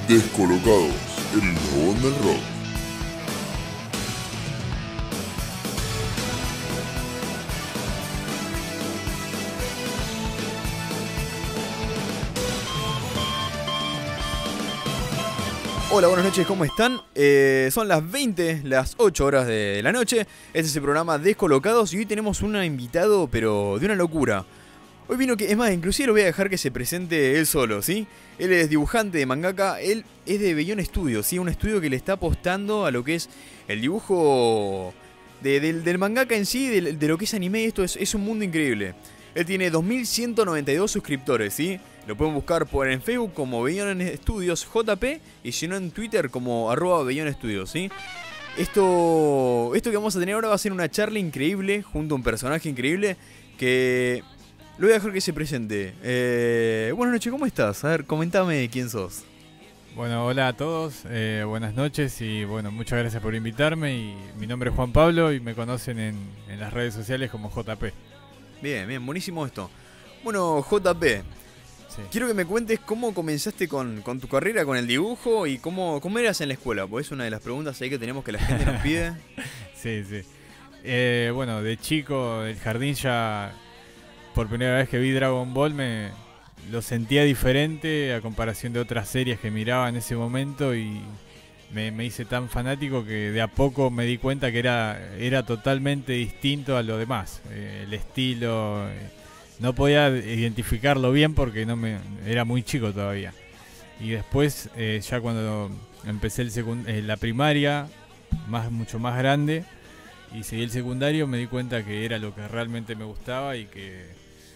Descolocados, el dragón del rock. Hola, buenas noches, ¿cómo están? Son las 20, las 8 horas de la noche. Este es el programa Descolocados y hoy tenemos un invitado, pero de una locura. Hoy vino que, es más, inclusive lo voy a dejar que se presente él solo, ¿sí? Él es dibujante de mangaka, él es de Bellón Studios, ¿sí? Un estudio que le está apostando a lo que es el dibujo del mangaka en sí, de lo que es anime. Esto es un mundo increíble. Él tiene 2192 suscriptores, ¿sí? Lo pueden buscar en Facebook como Bellón Studios JP y si no en Twitter como @BellonStudios, ¿sí? Esto que vamos a tener ahora va a ser una charla increíble junto a un personaje increíble que lo voy a dejar que se presente. Buenas noches, ¿cómo estás? A ver, comentame quién sos. Bueno, hola a todos, buenas noches y bueno, muchas gracias por invitarme. Y mi nombre es Juan Pablo y me conocen en las redes sociales como JP. Bien, buenísimo esto. Bueno, JP, sí. Quiero que me cuentes cómo comenzaste con tu carrera, con el dibujo y cómo eras en la escuela, porque es una de las preguntas ahí que tenemos que la gente nos pide. Sí. Bueno, de chico, del jardín ya, por primera vez que vi Dragon Ball, lo sentía diferente a comparación de otras series que miraba en ese momento y me hice tan fanático que de a poco me di cuenta que era totalmente distinto a lo demás. El estilo... No podía identificarlo bien porque era muy chico todavía. Y después, ya cuando empecé la primaria, mucho más grande, y seguí el secundario, me di cuenta que era lo que realmente me gustaba y que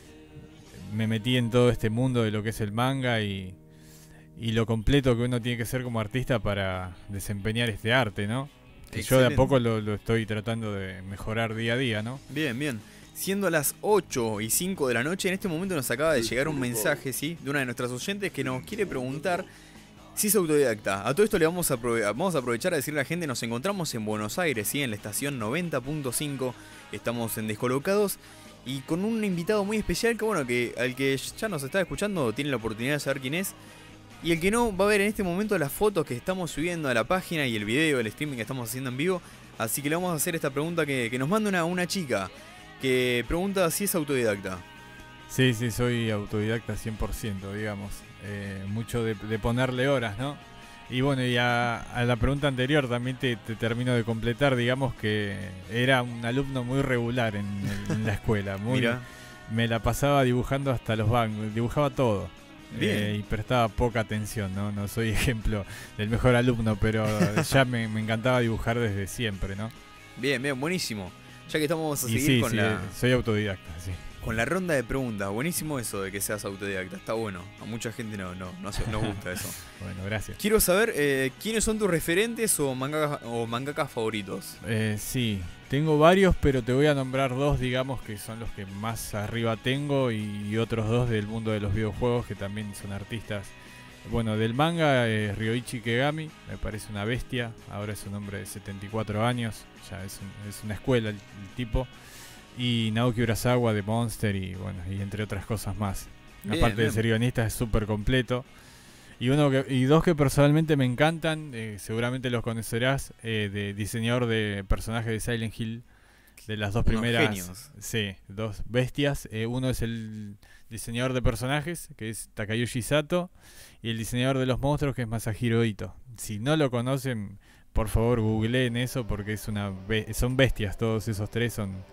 me metí en todo este mundo de lo que es el manga y lo completo que uno tiene que ser como artista para desempeñar este arte, ¿no? Que yo de a poco lo estoy tratando de mejorar día a día, ¿no? Bien. Siendo las 8:05 de la noche, en este momento nos acaba de llegar un mensaje, ¿sí? De una de nuestras oyentes que nos quiere preguntar si es autodidacta. A todo esto le vamos a aprovechar a decirle a la gente, nos encontramos en Buenos Aires, ¿sí? En la estación 90.5, estamos en Descolocados y con un invitado muy especial que, bueno, al que ya nos está escuchando tiene la oportunidad de saber quién es. Y el que no va a ver en este momento las fotos que estamos subiendo a la página y el video, el streaming que estamos haciendo en vivo. Así que le vamos a hacer esta pregunta que nos manda una chica que pregunta si es autodidacta. Sí, soy autodidacta 100%, digamos. Mucho de ponerle horas, ¿no? Y bueno, y a la pregunta anterior también te termino de completar, digamos que era un alumno muy regular en la escuela. Mira. Me la pasaba dibujando hasta los bancos, dibujaba todo. Bien. Y prestaba poca atención, ¿no? No soy ejemplo del mejor alumno, pero ya me encantaba dibujar desde siempre, ¿no? Bien, buenísimo. Ya que estamos a seguir soy autodidacta, sí. Con la ronda de preguntas. Buenísimo eso de que seas autodidacta. Está bueno. A mucha gente no gusta eso. Bueno, gracias. Quiero saber quiénes son tus referentes o mangakas favoritos. Sí, tengo varios, pero te voy a nombrar dos, digamos, que son los que más arriba tengo y otros dos del mundo de los videojuegos que también son artistas. Bueno, del manga, Ryoichi Kegami, me parece una bestia. Ahora es un hombre de 74 años, ya es una escuela el tipo. Y Naoki Urasawa de Monster y bueno, y entre otras cosas más. Aparte de ser guionista, es súper completo. Y dos que personalmente me encantan, seguramente los conocerás, de diseñador de personajes de Silent Hill, de las dos primeras. Genios. Sí, dos bestias. Uno es el diseñador de personajes, que es Takayuki Sato, y el diseñador de los monstruos, que es Masahiro Ito. Si no lo conocen, por favor googleen eso porque son bestias. Todos esos tres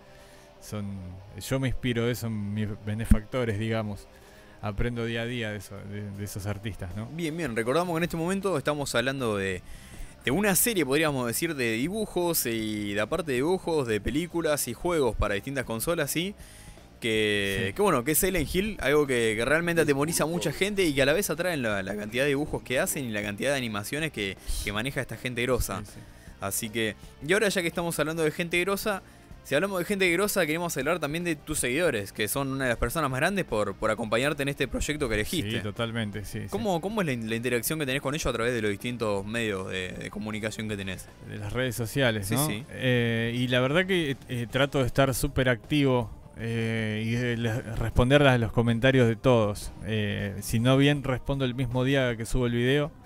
yo me inspiro de esos, mis benefactores, digamos. Aprendo día a día de esos artistas, ¿no? Bien. Recordamos que en este momento estamos hablando de una serie, podríamos decir, de dibujos y de aparte de dibujos, de películas y juegos para distintas consolas, ¿sí? Que bueno, que es Silent Hill, algo que realmente atemoriza a mucha gente y que a la vez atraen la cantidad de dibujos que hacen y la cantidad de animaciones que maneja esta gente grosa. Sí. Así que, y ahora ya que estamos hablando de gente grosa, si hablamos de gente grosa, queremos hablar también de tus seguidores, que son una de las personas más grandes por acompañarte en este proyecto que elegiste. Sí, totalmente, sí. ¿Cómo es la interacción que tenés con ellos a través de los distintos medios de comunicación que tenés? De las redes sociales, ¿no? Sí. Y la verdad que trato de estar súper activo y responder a los comentarios de todos. Si no bien respondo el mismo día que subo el video,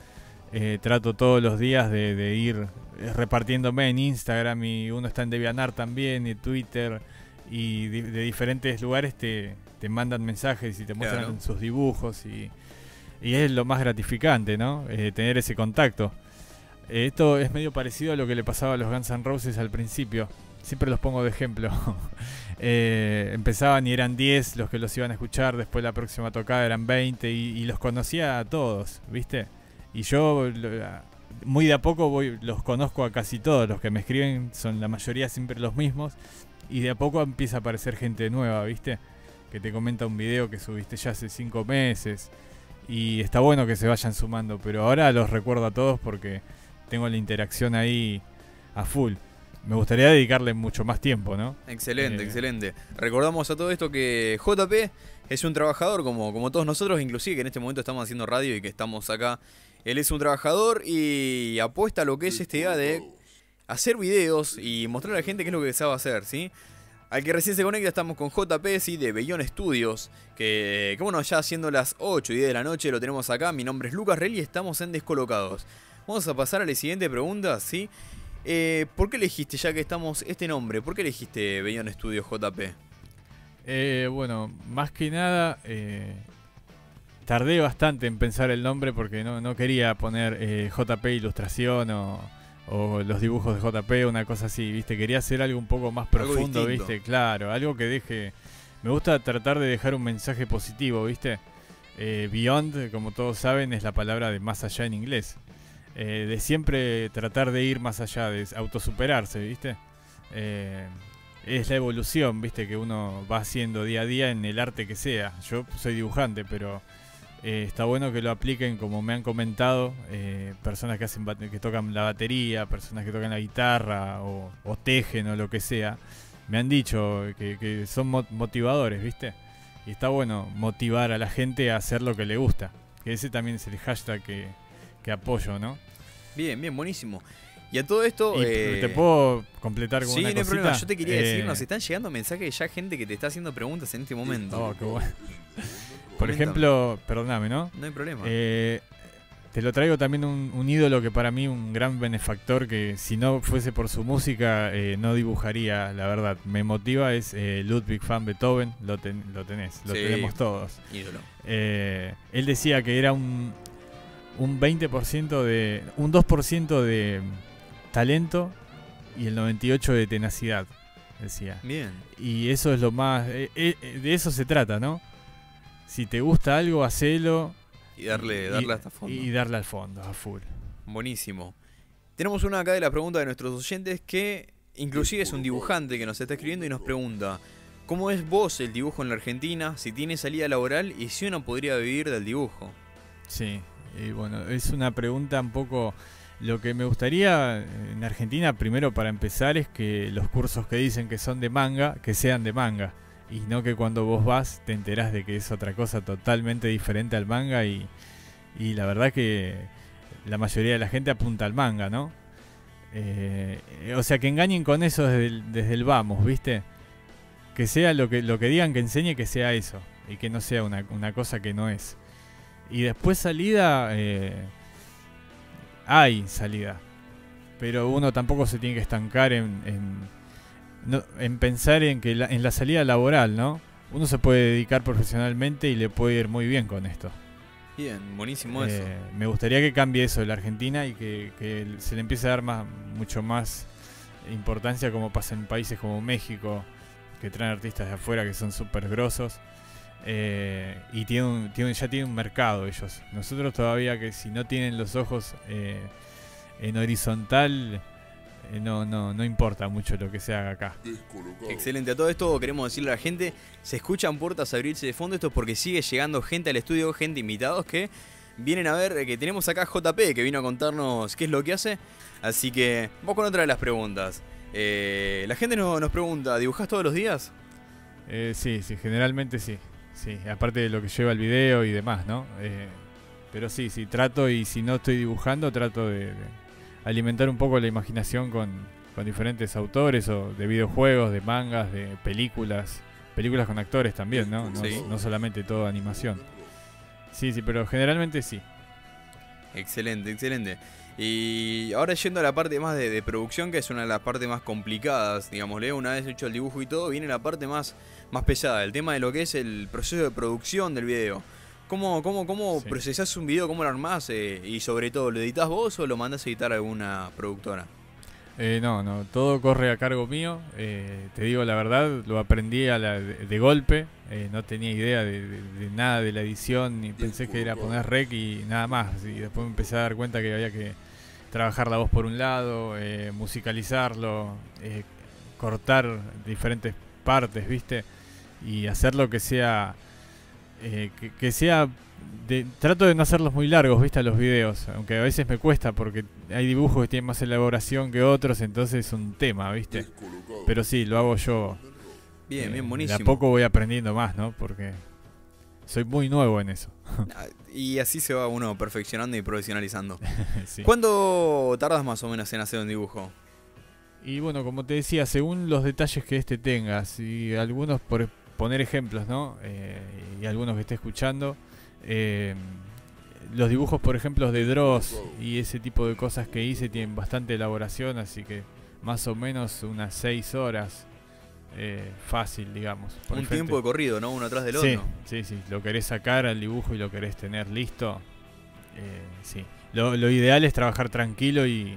trato todos los días de ir repartiéndome en Instagram, y uno está en DeviantArt también, y Twitter, y de diferentes lugares te mandan mensajes y te muestran Claro. sus dibujos, y es lo más gratificante, ¿no? Tener ese contacto. Esto es medio parecido a lo que le pasaba a los Guns N' Roses al principio. Siempre los pongo de ejemplo. Empezaban y eran 10 los que los iban a escuchar, después la próxima tocada eran 20, y los conocía a todos, ¿viste? Y yo muy de a poco los conozco a casi todos. Los que me escriben son la mayoría siempre los mismos, y de a poco empieza a aparecer gente nueva, ¿viste? Que te comenta un video que subiste ya hace 5 meses, y está bueno que se vayan sumando, pero ahora los recuerdo a todos porque tengo la interacción ahí a full. Me gustaría dedicarle mucho más tiempo, ¿no? Excelente, excelente. Recordamos a todo esto que JP es un trabajador como todos nosotros, inclusive que en este momento estamos haciendo radio y que estamos acá. Él es un trabajador y apuesta a lo que es esta idea de hacer videos y mostrar a la gente qué es lo que sabe hacer, ¿sí? Al que recién se conecta, estamos con JP, ¿sí? De Bellón Studios, que bueno, ya siendo las 8 y 10 de la noche lo tenemos acá. Mi nombre es Lucas Rel y estamos en Descolocados. Vamos a pasar a la siguiente pregunta, ¿sí? ¿Por qué elegiste, ya que estamos, este nombre? ¿Por qué elegiste Bellón Studios, JP? Bueno, más que nada tardé bastante en pensar el nombre porque no quería poner JP Ilustración o los dibujos de JP, una cosa así, ¿viste? Quería hacer algo un poco más profundo, ¿viste? Claro, algo que deje... Me gusta tratar de dejar un mensaje positivo, ¿viste? Beyond, como todos saben, es la palabra de más allá en inglés. De siempre tratar de ir más allá, de autosuperarse, ¿viste? Es la evolución, ¿viste? Que uno va haciendo día a día en el arte que sea. Yo soy dibujante, pero está bueno que lo apliquen, como me han comentado, personas que tocan la batería, personas que tocan la guitarra o tejen o lo que sea. Me han dicho que son motivadores, ¿viste? Y está bueno motivar a la gente a hacer lo que le gusta. Que ese también es el hashtag que apoyo, ¿no? Bien, bien, buenísimo. Y a todo esto... Y ¿te puedo completar con sí, una no hay cosita? problema. Yo te quería decir, nos están llegando mensajes ya, gente que te está haciendo preguntas en este momento. Oh, qué bueno. Por ejemplo, perdóname, ¿no? No hay problema. Te lo traigo también un ídolo que para mí un gran benefactor, que si no fuese por su música no dibujaría, la verdad. Me motiva, es Ludwig van Beethoven. Lo tenés, lo Sí, tenemos todos. ídolo. Él decía que era un 20% de... un 2% de talento y el 98% de tenacidad, decía. Bien. Y eso es lo más... de eso se trata, ¿no? Si te gusta algo, hacelo. Y darle hasta fondo. Y darle al fondo, a full. Buenísimo. Tenemos una acá de la pregunta de nuestros oyentes que inclusive es un dibujante que nos está escribiendo y nos pregunta: ¿cómo es vos el dibujo en la Argentina? Si tiene salida laboral y si uno podría vivir del dibujo. Sí, y bueno, es una pregunta un poco... Lo que me gustaría en Argentina, primero para empezar, es que los cursos que dicen que son de manga, que sean de manga. Y no que cuando vos vas te enterás de que es otra cosa totalmente diferente al manga, y la verdad que la mayoría de la gente apunta al manga, ¿no? O sea, que engañen con eso desde el vamos, ¿viste? Que sea lo que digan que enseñe, que sea eso, y que no sea una cosa que no es. Y después salida, hay salida, pero uno tampoco se tiene que estancar en pensar en la salida laboral, ¿no? Uno se puede dedicar profesionalmente y le puede ir muy bien con esto. Bien, buenísimo eso. Me gustaría que cambie eso de la Argentina y que se le empiece a dar mucho más importancia, como pasa en países como México, que traen artistas de afuera que son súper grosos. Y ya tienen un mercado ellos. Nosotros todavía, que si no tienen los ojos en horizontal, no importa mucho lo que se haga acá. Excelente. A todo esto queremos decirle a la gente, se escuchan puertas abrirse de fondo. Esto es porque sigue llegando gente al estudio, gente invitados que vienen a ver, que tenemos acá a JP, que vino a contarnos qué es lo que hace. Así que vamos con otra de las preguntas. La gente nos pregunta, ¿dibujás todos los días? Sí, generalmente sí. Sí, aparte de lo que lleva el video y demás, ¿no? Pero sí, trato, y si no estoy dibujando, trato de alimentar un poco la imaginación con diferentes autores, o de videojuegos, de mangas, de películas con actores también, ¿no? Sí. No solamente todo animación. Sí, pero generalmente sí. Excelente, excelente. Y ahora yendo a la parte más de producción, que es una de las partes más complicadas, digámosle, una vez hecho el dibujo y todo, viene la parte más pesada, el tema de lo que es el proceso de producción del video. ¿Cómo Sí. procesás un video, cómo lo armás? Y sobre todo, ¿lo editás vos o lo mandás a editar a alguna productora? No, todo corre a cargo mío. Te digo la verdad, lo aprendí de golpe. No tenía idea de nada de la edición, ni pensé que era poner rec y nada más. Y después me empecé a dar cuenta que había que trabajar la voz por un lado, musicalizarlo, cortar diferentes partes, ¿viste? Y hacerlo que sea que sea trato de no hacerlos muy largos, ¿viste? A los videos, aunque a veces me cuesta porque hay dibujos que tienen más elaboración que otros, entonces es un tema, ¿viste? Descolocados Pero sí, lo hago yo. Bien, bien, De buenísimo. a poco voy aprendiendo más, ¿no? Porque soy muy nuevo en eso. Y así se va uno perfeccionando y profesionalizando. Sí. ¿Cuánto tardas más o menos en hacer un dibujo? Y bueno, como te decía, según los detalles que tengas, y algunos, por poner ejemplos, ¿no? Y algunos que esté escuchando, eh, los dibujos, por ejemplo, de Dross y ese tipo de cosas que hice tienen bastante elaboración, así que más o menos unas 6 horas, fácil, digamos. por Un frente. tiempo de corrido, ¿no? Uno atrás del Sí, otro. sí, lo querés sacar al dibujo y lo querés tener listo, sí. Lo ideal es trabajar tranquilo y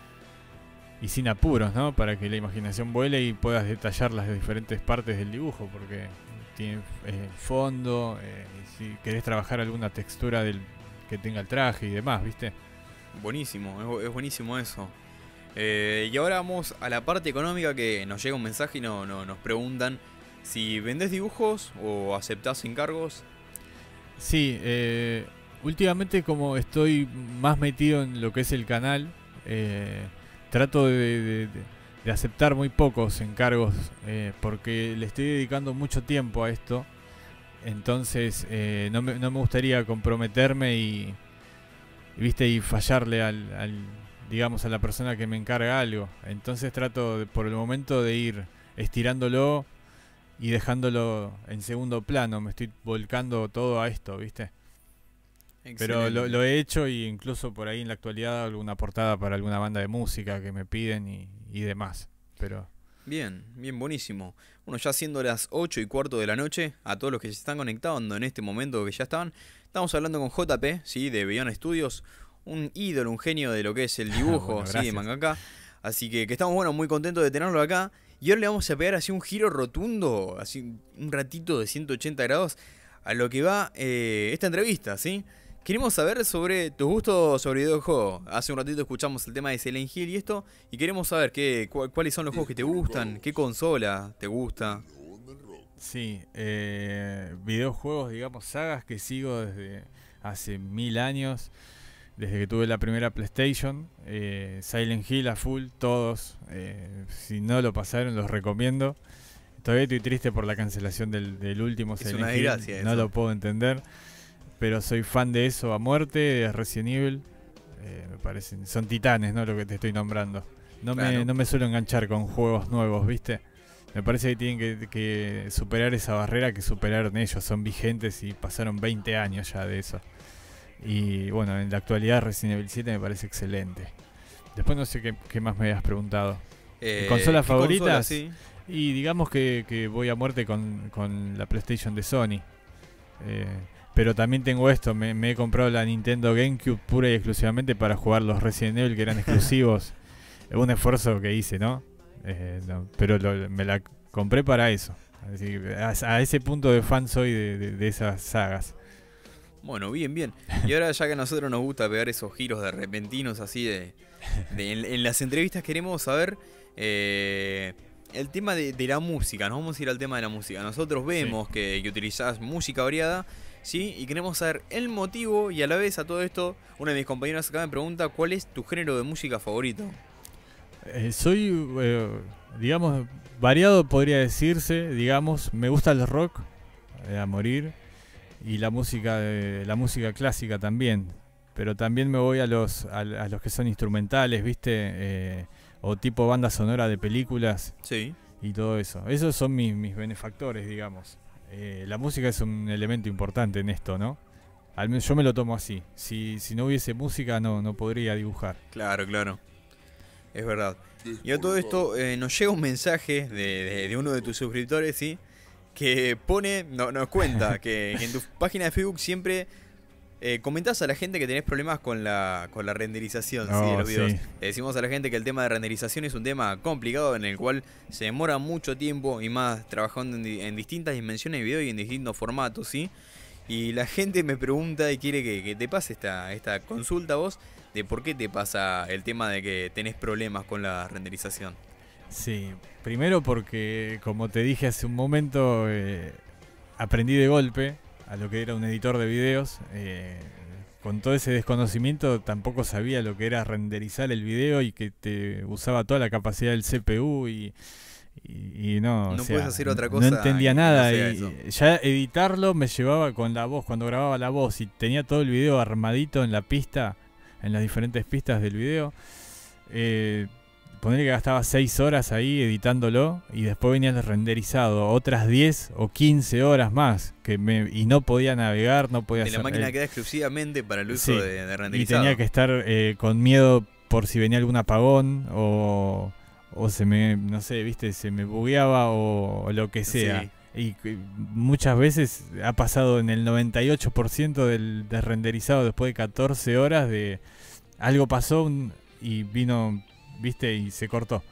sin apuros, ¿no? Para que la imaginación vuele y puedas detallar las diferentes partes del dibujo, porque tiene fondo, y si querés trabajar alguna textura que tenga el traje y demás, ¿viste? Buenísimo, es buenísimo eso. Y ahora vamos a la parte económica, que nos llega un mensaje y nos preguntan si vendés dibujos o aceptás encargos. Sí, últimamente como estoy más metido en lo que es el canal, trato de aceptar muy pocos encargos, porque le estoy dedicando mucho tiempo a esto. Entonces no me gustaría comprometerme ¿viste? Y fallarle digamos, a la persona que me encarga algo. Entonces trato por el momento de ir estirándolo y dejándolo en segundo plano. Me estoy volcando todo a esto, ¿viste? Pero Excelente. lo he hecho, y incluso por ahí en la actualidad hago alguna portada para alguna banda de música que me piden y demás. Pero Bien, bien, buenísimo. Bueno, ya siendo las 8:15 de la noche, a todos los que se están conectando en este momento, que ya estamos hablando con JP, ¿sí? De Beyond Studios, un ídolo, un genio de lo que es el dibujo, Bueno, ¿sí? De gracias. mangaka. Así que estamos, bueno, muy contentos de tenerlo acá. Y ahora le vamos a pegar así un giro rotundo, así un ratito de 180 grados, a lo que va esta entrevista, ¿sí? Queremos saber sobre tus gustos sobre videojuegos. Hace un ratito escuchamos el tema de Silent Hill y esto, y queremos saber cuáles son los juegos que te gustan, qué consola te gusta. sí, videojuegos, digamos, sagas que sigo desde hace 1000 años, desde que tuve la primera PlayStation. Silent Hill a full, todos. Si no lo pasaron, los recomiendo. Todavía estoy triste por la cancelación del último Es Silent una Hill. desgracia No eso. lo puedo entender. Pero soy fan de eso a muerte, de Resident Evil. Me parecen, son titanes, ¿no? Lo que te estoy nombrando. Claro. No me suelo enganchar con juegos nuevos, ¿viste? Me parece que tienen que superar esa barrera que superaron ellos. Son vigentes y pasaron 20 años ya de eso. Y bueno, en la actualidad Resident Evil 7 me parece excelente. Después no sé qué más me habías preguntado. ¿Consolas ¿Qué favoritas? consola, sí? Y digamos que voy a muerte con la PlayStation de Sony. Pero también tengo esto, me he comprado la Nintendo GameCube pura y exclusivamente para jugar los Resident Evil que eran exclusivos. Es un esfuerzo que hice, ¿no? No, pero me la compré para eso. Así que a ese punto de fan soy de esas sagas. Bueno, bien, bien. Y ahora, ya que a nosotros nos gusta pegar esos giros de repentinos así en las entrevistas, queremos saber el tema de la música. Nos vamos a ir al tema de la música. Nosotros vemos que utilizás música variada, ¿sí? Y queremos saber el motivo, y a la vez a todo esto, una de mis compañeras acá me pregunta cuál es tu género de música favorito. Soy, digamos, variado podría decirse. Digamos, me gusta el rock a morir. Y la música clásica también. Pero también me voy a los que son instrumentales, ¿viste? O tipo banda sonora de películas Sí. y todo eso. Esos son mis benefactores, digamos. La música es un elemento importante en esto, ¿no? Al menos yo me lo tomo así. Si no hubiese música no podría dibujar. Claro, claro. Es verdad. Y a todo esto nos llega un mensaje de uno de tus suscriptores, ¿sí? Que nos cuenta que en tu página de Facebook siempre comentás a la gente que tenés problemas con la renderización, ¿sí? De los videos. Sí. Le decimos a la gente que el tema de renderización es un tema complicado en el cual se demora mucho tiempo y más trabajando en distintas dimensiones de video y en distintos formatos, ¿sí? Y la gente me pregunta y quiere que te pase esta consulta a vos de por qué te pasa el tema de que tenés problemas con la renderización. Sí, primero porque, como te dije hace un momento, aprendí de golpe a lo que era un editor de videos. Con todo ese desconocimiento tampoco sabía lo que era renderizar el video y que te usaba toda la capacidad del CPU y no, No o sea, puedes hacer otra cosa no entendía que no nada sea y eso. ya editarlo me llevaba con la voz, cuando grababa la voz y tenía todo el video armadito en la pista, en las diferentes pistas del video. Ponerle que gastaba 6 horas ahí editándolo y después venía el renderizado, otras 10 o 15 horas más y no podía navegar, no podía De la hacer, máquina queda exclusivamente para el uso sí, de y renderizado. tenía que estar con miedo por si venía algún apagón o se me, no sé, viste, se me bugueaba o lo que sea. Sí. Y muchas veces ha pasado en el 98% del renderizado después de 14 horas de algo pasó y vino, viste, y se cortó.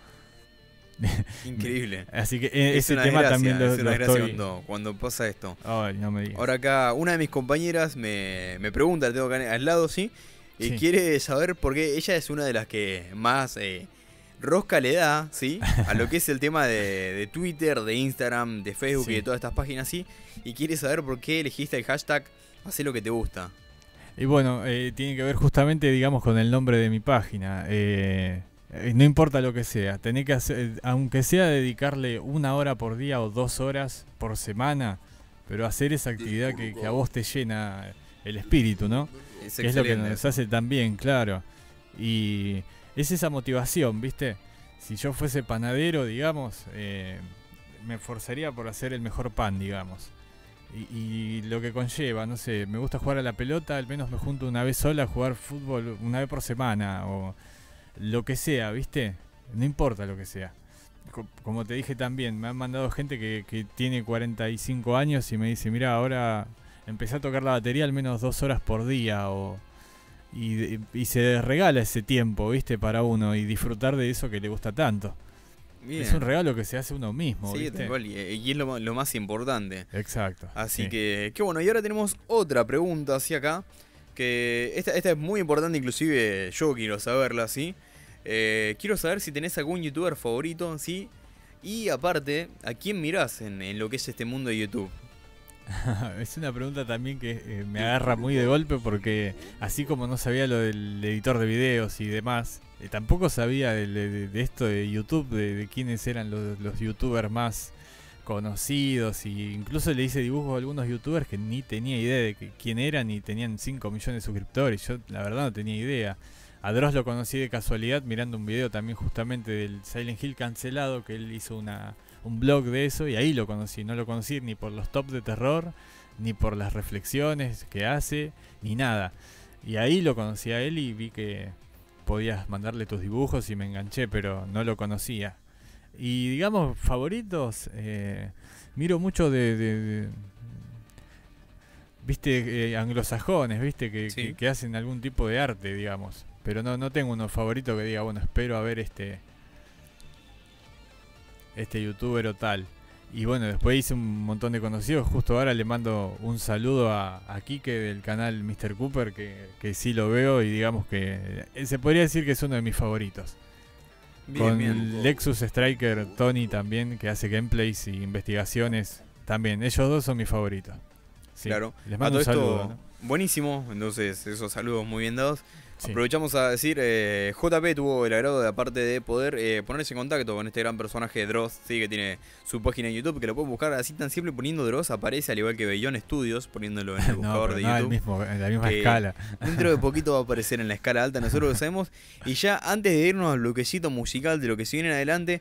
Increíble. Así que Es ese una tema desgracia, también es una desgracia estoy... cuando pasa esto. Ay, no me digas. Ahora acá una de mis compañeras me pregunta, la tengo acá al lado, ¿sí? Y Sí. quiere saber por qué ella es una de las que más rosca le da, ¿sí? A lo que es el tema de Twitter, de Instagram, de Facebook Sí. y de todas estas páginas, ¿sí? Y quiere saber por qué elegiste el hashtag Hacé lo que te gusta. Y bueno, tiene que ver justamente, digamos, con el nombre de mi página. No importa lo que sea, tenés que hacer, aunque sea dedicarle 1 hora por día o 2 horas por semana, pero hacer esa actividad que a vos te llena el espíritu, ¿no? Es Que es lo que excelente. nos hace tan bien, claro. Y es esa motivación, ¿viste? Si yo fuese panadero, digamos, me esforzaría por hacer el mejor pan, digamos. Y lo que conlleva, no sé, me gusta jugar a la pelota, al menos me junto una vez sola a jugar fútbol una vez por semana o lo que sea, ¿viste? No importa lo que sea. Como te dije también, me han mandado gente que tiene 45 años y me dice, mira, ahora empecé a tocar la batería al menos 2 horas por día y se regala ese tiempo, ¿viste? Para uno y disfrutar de eso que le gusta tanto. Bien. Es un regalo que se hace uno mismo, Sí, ¿viste? tal cual, y es lo más importante. Exacto. Así sí. que bueno, y ahora tenemos otra pregunta hacia acá, que esta es muy importante, inclusive yo quiero saberla, ¿sí? Quiero saber si tenés algún youtuber favorito, ¿sí? Y aparte, ¿a quién mirás en lo que es este mundo de YouTube? Es una pregunta también que me agarra muy de golpe porque así como no sabía lo del editor de videos y demás, tampoco sabía de esto de YouTube, de quiénes eran los youtubers más conocidos, y incluso le hice dibujos a algunos youtubers que ni tenía idea de quién eran y tenían 5 millones de suscriptores. Yo la verdad no tenía idea. A Dross lo conocí de casualidad mirando un video también justamente del Silent Hill cancelado, que él hizo un blog de eso y ahí lo conocí. No lo conocí ni por los tops de terror, ni por las reflexiones que hace, ni nada. Y ahí lo conocí a él y vi que podías mandarle tus dibujos y me enganché, pero no lo conocía. Y digamos, favoritos, miro mucho viste, anglosajones, viste, Sí. que hacen algún tipo de arte, digamos. Pero no tengo uno favorito que diga, bueno, espero a ver este youtuber o tal. Y bueno, después hice un montón de conocidos. Justo ahora le mando un saludo a Kike del canal Mr. Cooper, que sí lo veo y digamos que se podría decir que es uno de mis favoritos. Bien, Con bien. Lexus Striker Tony también, que hace gameplays y investigaciones. También, ellos dos son mis favoritos. Sí, Claro. les A mando todo un esto, saludo, ¿no? buenísimo. Entonces, esos saludos muy bien dados. Sí. Aprovechamos a decir, JP tuvo el agrado de, aparte de poder ponerse en contacto con este gran personaje Dross, ¿sí? Que tiene su página en YouTube, que lo pueden buscar así tan simple poniendo Dross, aparece al igual que Bellón Studios, poniéndolo en el No, buscador pero de no YouTube. en la misma que escala. Dentro de poquito va a aparecer en la escala alta, nosotros lo sabemos. Y ya antes de irnos al bloquecito musical de lo que se viene en adelante,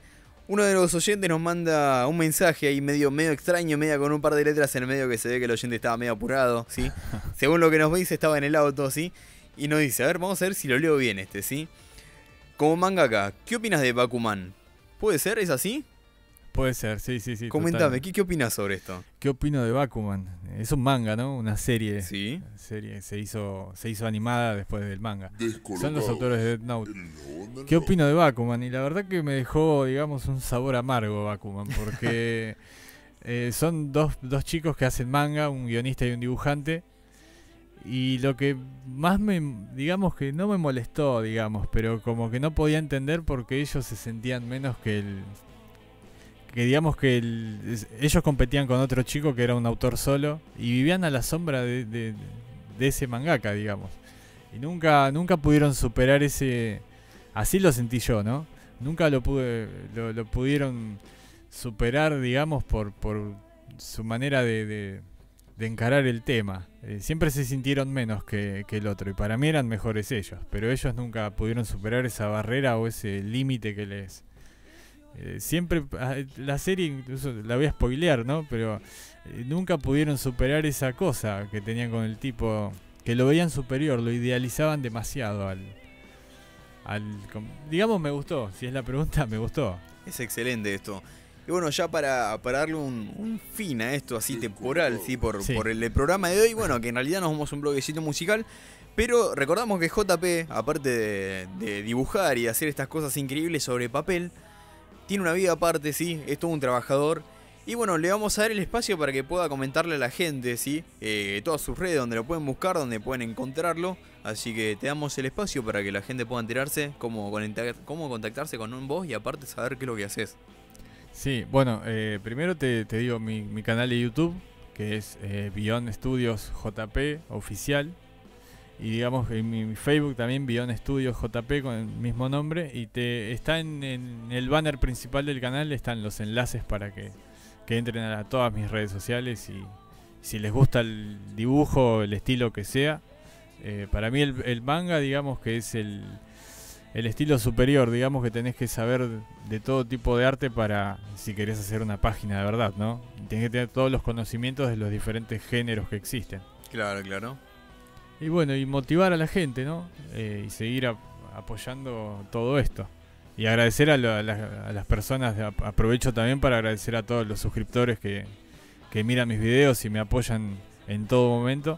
Uno de los oyentes nos manda un mensaje ahí medio extraño, medio con un par de letras en el medio que se ve que el oyente estaba medio apurado, ¿sí? Según lo que nos dice, estaba en el auto, ¿sí? Y nos dice, a ver, vamos a ver si lo leo bien ¿sí? Como mangaka, ¿qué opinas de Bakuman? ¿Puede ser? ¿Es así? Puede ser, sí. Coméntame, ¿qué opinas sobre esto? ¿Qué opino de Bakuman? Es un manga, ¿no? Una serie. Sí. Se hizo animada después del manga. Son los Descolocados, autores de Death Note. el león del ¿Qué rock. opino de Bakuman? Y la verdad que me dejó, digamos, un sabor amargo Bakuman, porque son dos chicos que hacen manga, un guionista y un dibujante. Y lo que más digamos que no me molestó, digamos, pero como que no podía entender porque ellos se sentían menos que digamos que ellos competían con otro chico que era un autor solo y vivían a la sombra de ese mangaka, digamos. Y nunca pudieron superar ese... Así lo sentí yo, ¿no? Nunca lo pudieron superar, digamos, por su manera de encarar el tema. Siempre se sintieron menos que el otro y para mí eran mejores ellos, pero ellos nunca pudieron superar esa barrera o ese límite que les... siempre la serie, incluso la voy a spoilear, ¿no? Pero nunca pudieron superar esa cosa que tenían con el tipo, que lo veían superior, lo idealizaban demasiado digamos, me gustó. Si es la pregunta, me gustó. Es excelente esto. Y bueno, ya para darle un fin a esto así temporal, ¿sí? Por el programa de hoy, bueno, que en realidad nos vamos a un bloguecito musical, pero recordamos que JP, aparte de dibujar y hacer estas cosas increíbles sobre papel, tiene una vida aparte, ¿sí? Es todo un trabajador. Y bueno, le vamos a dar el espacio para que pueda comentarle a la gente, ¿sí? Todas sus redes, donde lo pueden buscar, donde pueden encontrarlo. Así que te damos el espacio para que la gente pueda enterarse cómo contactarse con vos y aparte saber qué es lo que haces. Sí, bueno, primero te digo mi canal de YouTube, que es Beyond Studios JP Oficial. Y digamos en mi Facebook también Beyond Studios JP con el mismo nombre. Y está en el banner principal del canal, están los enlaces para que entren a todas mis redes sociales. Y si les gusta el dibujo, el estilo que sea, para mí el manga, digamos que es el estilo superior, digamos que tenés que saber de todo tipo de arte para, si querés hacer una página de verdad, ¿no? Tenés que tener todos los conocimientos de los diferentes géneros que existen. Claro, claro. Y bueno, y motivar a la gente, ¿no? Y seguir apoyando todo esto. Y agradecer a las personas, aprovecho también para agradecer a todos los suscriptores que miran mis videos y me apoyan en todo momento.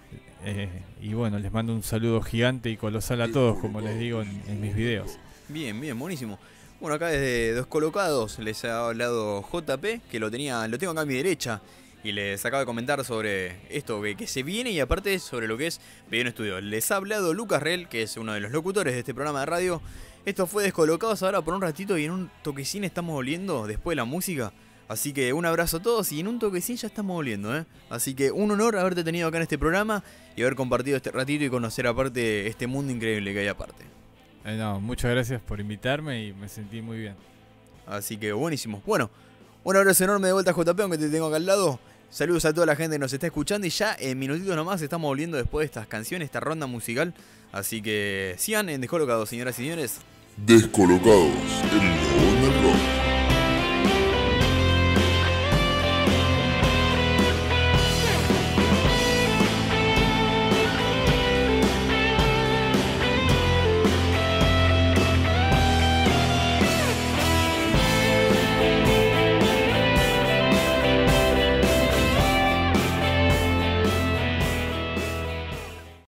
Y bueno, les mando un saludo gigante y colosal a todos, como les digo en mis videos. Bien, buenísimo. Bueno, acá desde Descolocados les ha hablado JP, que lo tengo acá a mi derecha. Y les acabo de comentar sobre esto que se viene y aparte sobre lo que es Beyond Studios. Les ha hablado Lucas Rel, que es uno de los locutores de este programa de radio. Esto fue Descolocados ahora por un ratito y en un toquecín estamos volviendo después de la música. Así que un abrazo a todos y en un toquecín ya estamos volviendo, ¿eh? Así que un honor haberte tenido acá en este programa y haber compartido este ratito y conocer aparte este mundo increíble que hay aparte. No, muchas gracias por invitarme y me sentí muy bien. Así que buenísimo. Bueno, un abrazo enorme de vuelta a JP, aunque te tengo acá al lado. Saludos a toda la gente que nos está escuchando y ya en minutitos nomás estamos volviendo después de estas canciones, esta ronda musical. Así que sigan en Descolocados, señoras y señores. Descolocados, el león del rock.